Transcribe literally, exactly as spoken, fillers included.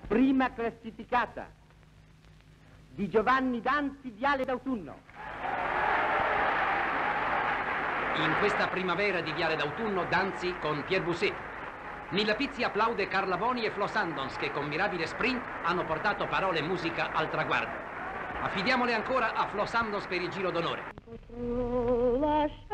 Prima classificata di Giovanni Danzi, Viale d'Autunno. In questa primavera di Viale d'Autunno, Danzi con Pierre Bousset. Nilla Pizzi applaude Carla Boni e Flo Sandons che con mirabile sprint hanno portato parole e musica al traguardo. Affidiamole ancora a Flo Sandons per il giro d'onore.